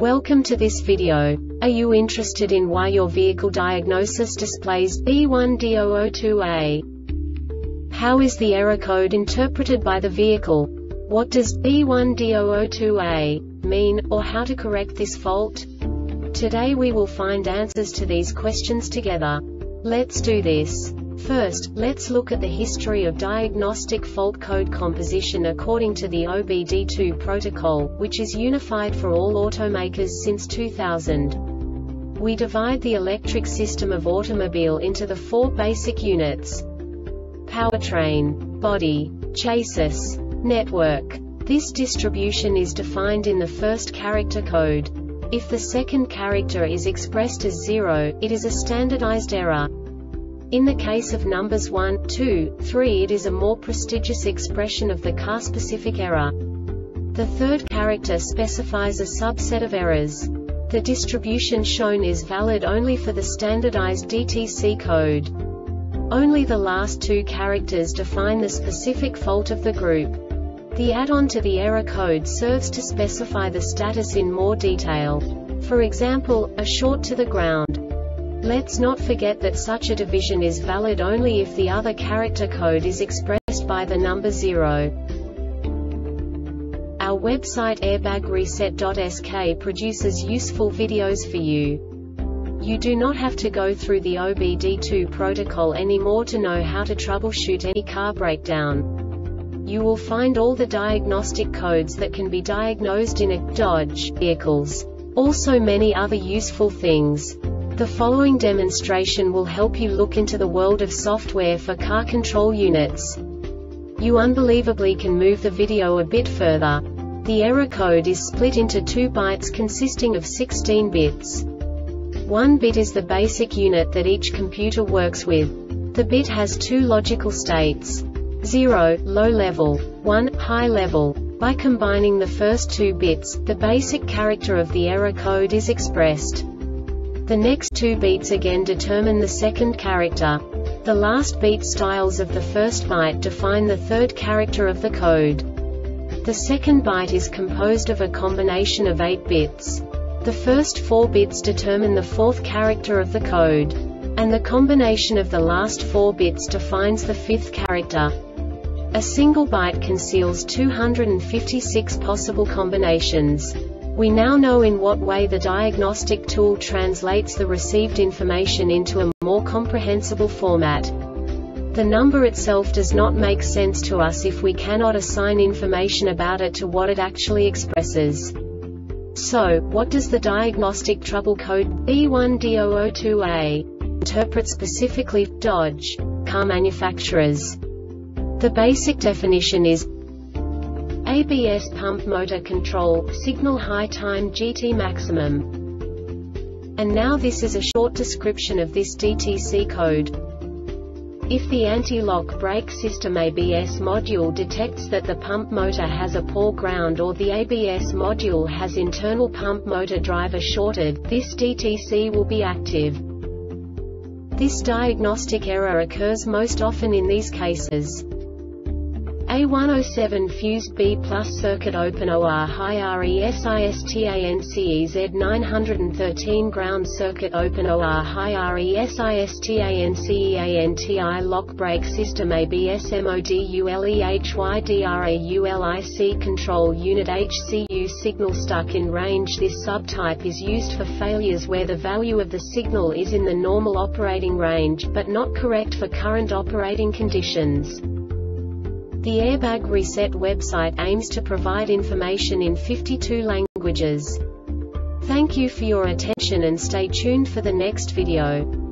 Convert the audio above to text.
Welcome to this video. Are you interested in why your vehicle diagnosis displays B1D002A? How is the error code interpreted by the vehicle? What does B1D002A mean, or how to correct this fault? Today we will find answers to these questions together. Let's do this. First, let's look at the history of diagnostic fault code composition according to the OBD2 protocol, which is unified for all automakers since 2000. We divide the electric system of automobile into the four basic units: powertrain, body, chassis, network. This distribution is defined in the first character code. If the second character is expressed as 0, it is a standardized error. In the case of numbers 1, 2, 3, it is a more prestigious expression of the car-specific error. The third character specifies a subset of errors. The distribution shown is valid only for the standardized DTC code. Only the last two characters define the specific fault of the group. The add-on to the error code serves to specify the status in more detail. For example, a short to the ground. Let's not forget that such a division is valid only if the other character code is expressed by the number 0. Our website airbagreset.sk produces useful videos for you. You do not have to go through the OBD2 protocol anymore to know how to troubleshoot any car breakdown. You will find all the diagnostic codes that can be diagnosed in a Dodge vehicles. Also many other useful things. The following demonstration will help you look into the world of software for car control units. You unbelievably can move the video a bit further. The error code is split into 2 bytes consisting of 16 bits. 1 bit is the basic unit that each computer works with. The bit has 2 logical states: 0, low level, 1, high level. By combining the first 2 bits, the basic character of the error code is expressed. The next 2 beats again determine the second character. The last beat styles of the first byte define the third character of the code. The second byte is composed of a combination of 8 bits. The first 4 bits determine the fourth character of the code. And the combination of the last 4 bits defines the fifth character. A single byte conceals 256 possible combinations. We now know in what way the diagnostic tool translates the received information into a more comprehensible format. The number itself does not make sense to us if we cannot assign information about it to what it actually expresses. So, what does the diagnostic trouble code B1D002A interpret specifically for Dodge car manufacturers? The basic definition is ABS pump motor control, signal high time GT maximum. And now this is a short description of this DTC code. If the anti-lock brake system ABS module detects that the pump motor has a poor ground or the ABS module has internal pump motor driver shorted, this DTC will be active. This diagnostic error occurs most often in these cases: A107 fused B plus circuit open OR high RESISTANCEZ 913 ground circuit open OR high RESISTANCEANTI lock brake system ABS MODULEHYDRAULIC control unit HCU signal stuck in range. This subtype is used for failures where the value of the signal is in the normal operating range, but not correct for current operating conditions. The Airbag Reset website aims to provide information in 52 languages. Thank you for your attention and stay tuned for the next video.